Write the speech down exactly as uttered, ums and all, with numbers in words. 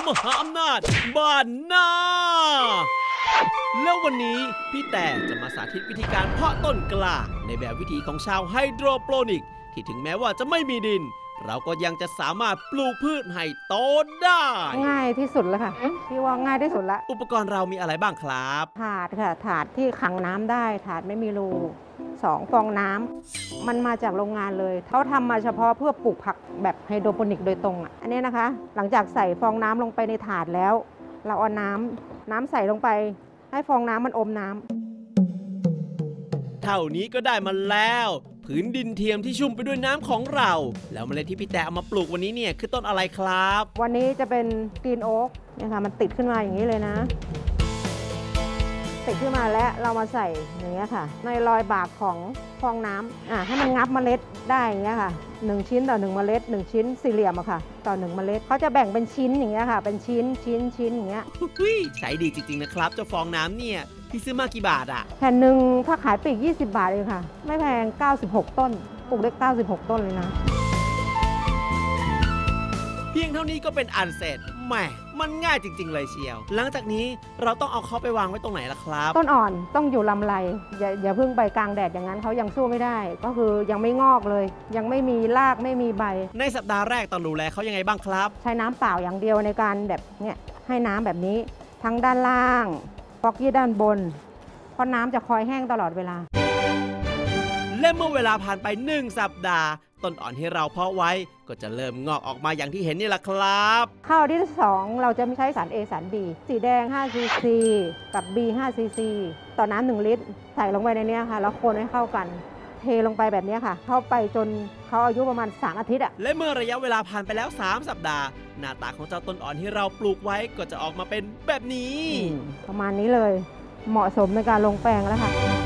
มหาอำนาจบ้านนาแล้ววันนี้พี่แต่จะมาสาธิตวิธีการเพาะต้นกล้าในแบบวิธีของชาวไฮโดรโปรนิกที่ถึงแม้ว่าจะไม่มีดินเราก็ยังจะสามารถปลูกพืชให้โตได้ง่ายที่สุดแล้วค่ะพี่ว่าง่ายที่สุดละอุปกรณ์เรามีอะไรบ้างครับถาดค่ะถาดที่ขังน้ำได้ถาดไม่มีรูสองฟองน้ำมันมาจากโรงงานเลยเขาทำมาเฉพาะเพื่อปลูกผักแบบไฮโดรโปนิกโดยตรงอ่ะอันนี้นะคะหลังจากใส่ฟองน้ำลงไปในถาดแล้วเราเอาน้ำน้ำใส่ลงไปให้ฟองน้ำมันอมน้ำเท่านี้ก็ได้มาแล้วผืนดินเทียมที่ชุ่มไปด้วยน้ำของเราแล้วเมล็ดที่พี่แต่เอามาปลูกวันนี้เนี่ยคือต้นอะไรครับวันนี้จะเป็นกรีนโอ๊กเนี่ยค่ะมันติดขึ้นมาอย่างนี้เลยนะติดขึ้นมาแล้วเรามาใส่อย่างเงี้ยค่ะในรอยบากของฟองน้ำอ่ะให้มันงับเมล็ดได้อย่างเงี้ยค่ะหนึ่งชิ้นต่อหนึ่งเมล็ดหนึ่งชิ้นสี่เหลี่ยมอะค่ะต่อหนึ่งเมล็ดเขาจะแบ่งเป็นชิ้นอย่างเงี้ยค่ะเป็นชิ้นชิ้นชิ้นอย่างเงี้ยใช้ดีจริงๆนะครับเจ้าฟองน้ำเนี่ยพี่ซื้อมากี่บาทอะแผ่นหนึ่งถ้าขายปลีกยี่สิบบาทเองค่ะไม่แพงเก้าสิบหกต้นปลูกได้เก้าสิบหกต้นเลยนะเพียงเท่านี้ก็เป็นอันเสร็จแหมมันง่ายจริงๆเลยเชียวหลังจากนี้เราต้องเอาเขาไปวางไว้ตรงไหนล่ะครับต้นอ่อนต้องอยู่ลำไรอย่าอย่าเพิ่งไปกลางแดดอย่างนั้นเขายังสู้ไม่ได้ก็คือยังไม่งอกเลยยังไม่มีรากไม่มีใบในสัปดาห์แรกต้องดูแลเขายังไงบ้างครับใช้น้ำเปล่าอย่างเดียวในการแบบเนี่ยให้น้ำแบบนี้ทั้งด้านล่างฟอกกี้ด้านบนเพราะน้ำจะคอยแห้งตลอดเวลาและเมื่อเวลาผ่านไปหนึ่งสัปดาห์ต้นอ่อนที่เราเพาะไว้ก็จะเริ่มงอกออกมาอย่างที่เห็นนี่แหละครับข้าวที่สองเราจะไม่ใช้สาร A สาร B สีแดงห้าซีซีกับ B ห้าซีซีต่อน้ำหนึ่งลิตรใส่ลงไปในนี้ค่ะแล้วคนให้เข้ากันเทลงไปแบบนี้ค่ะเข้าไปจนเขาอายุประมาณสามอาทิตย์อะและเมื่อระยะเวลาผ่านไปแล้วสามสัปดาห์หน้าตาของเจ้าต้นอ่อนที่เราปลูกไว้ก็จะออกมาเป็นแบบนี้ประมาณนี้เลยเหมาะสมในการลงแปลงแล้วค่ะ